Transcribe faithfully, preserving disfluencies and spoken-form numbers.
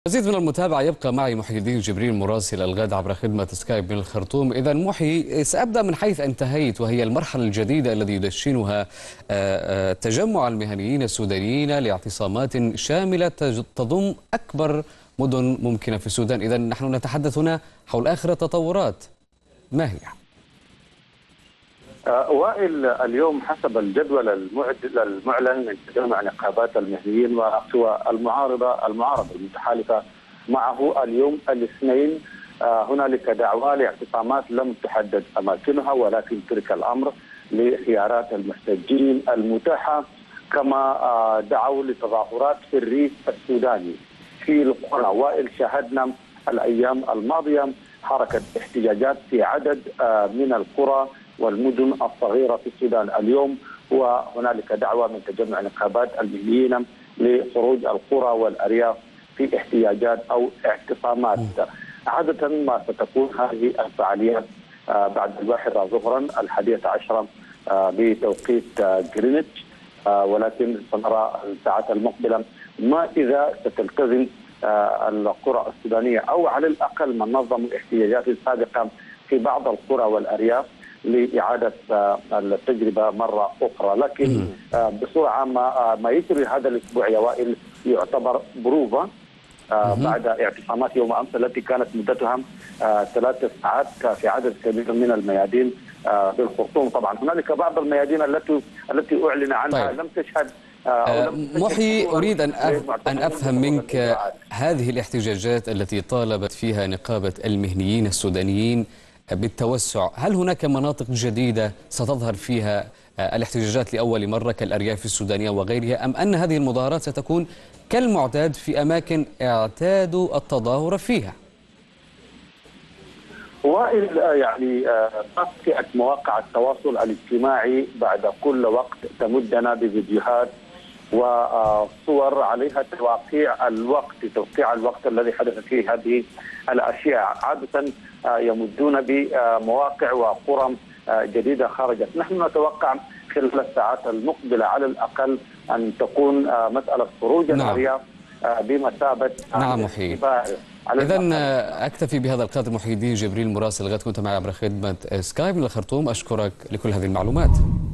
مزيد من المتابعة يبقى معي محي الدين جبريل مراسل الغد عبر خدمة سكايب من الخرطوم. إذا محي، سأبدأ من حيث انتهيت، وهي المرحلة الجديدة الذي يدشنها تجمع المهنيين السودانيين لاعتصامات شاملة تضم أكبر مدن ممكنة في السودان. إذا نحن نتحدث هنا حول آخر التطورات، ما هي؟ وائل، اليوم حسب الجدول المعلن من تجمع نقابات المهنيين والمعارضه المعارضه المتحالفه معه اليوم الاثنين، هنالك دعوى لاعتصامات لم تحدد اماكنها، ولكن ترك الامر لخيارات المحتجين المتاحه، كما دعوا لتظاهرات في الريف السوداني في القرى. وائل، شاهدنا الايام الماضيه حركه احتجاجات في عدد من القرى والمدن الصغيرة في السودان. اليوم وهنالك دعوة من تجمع نقابات المهنيين لخروج القرى والأرياف في احتجاجات أو اعتصامات. عادة ما ستكون هذه الفعاليات بعد الواحدة ظهرا الحادية عشرة بتوقيت جرينتش، ولكن سنرى الساعات المقبلة ما إذا ستلتزم القرى السودانية أو على الأقل من نظموا احتجاجات سابقة في بعض القرى والأرياف لإعادة التجربة مرة أخرى. لكن بصورة عامة ما يجري هذا الأسبوع يا وائل يعتبر بروفة بعد اعتصامات يوم أمس التي كانت مدتها ثلاث ساعات في عدد كبير من الميادين بالخرطوم. طبعا هنالك بعض الميادين التي التي أعلن عنها طيب. لم تشهد. محي، أريد أن أن أفهم منك هذه الاحتجاجات التي طالبت فيها نقابة المهنيين السودانيين بالتوسع، هل هناك مناطق جديدة ستظهر فيها الاحتجاجات لأول مرة كالأرياف السودانية وغيرها، أم أن هذه المظاهرات ستكون كالمعتاد في أماكن اعتادوا التظاهر فيها؟ وائل، يعني تغطية مواقع التواصل الاجتماعي بعد كل وقت تمدنا بفيديوهات وصور عليها توقيع الوقت توقيع الوقت الذي حدث فيه هذه الأشياء. عادة يمدون بمواقع وقرى جديدة خرجت. نحن نتوقع خلال الساعات المقبلة على الأقل أن تكون مسألة خروج نعم. الأرياف بمثابة نعم محي. إذا أكتفي بهذا القدر. محي الدين جبريل مراسل الغد، كنت معي عبر خدمة سكايب من الخرطوم. أشكرك لكل هذه المعلومات.